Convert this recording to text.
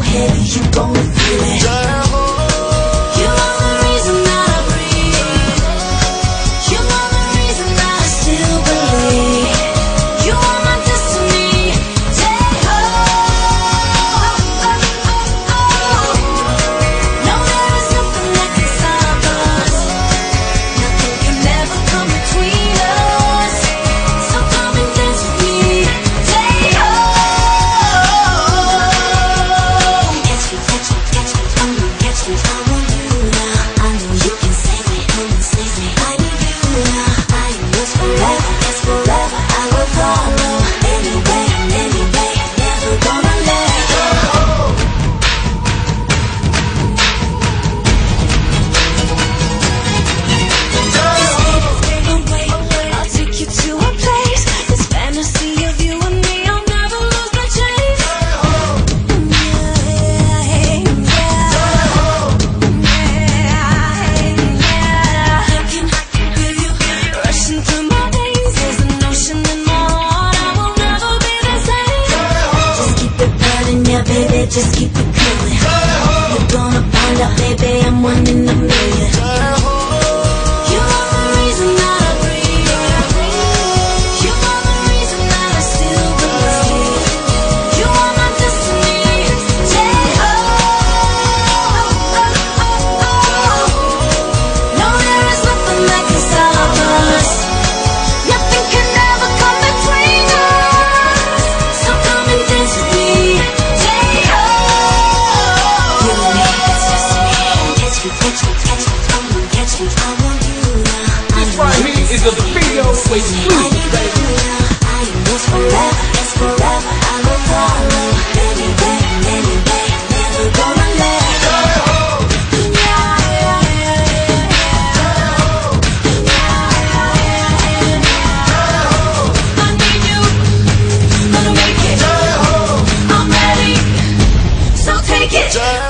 heavy, you gon' feel it. You are the reason that I breathe. You are the reason that I still believe. You are my destiny. Take hold. No, there is nothing that can stop us. Nothing can ever come between us. So come and dance with me. Take hold. Catch me, catch me, I want you now. I know you can save me, come and save me. I need you now. I am yours forever, yes forever. I will follow anyway, never gonna let go. I'll take you to a place, this fantasy of you and me. I'll never lose my chase. Rushing through my veins, there's an ocean in my heart. I will never be the same. Just keep it burning, yeah, baby, just keep it coming. You're gonna find out, baby, I'm one in a million. You are the reason that I breathe. You are the reason that I still believe. You are my destiny. Take hold. No, there is nothing that can stop us. Nothing can ever come between us. So come and dance with me. Take hold. You and me, it's just me. Catch me, come on, catch me. I want you now. This right here is a video exclusive, baby. I am yours forever, yes forever. I will follow anyway, never gonna let go. I need you, gonna make it. I'm ready, so take it.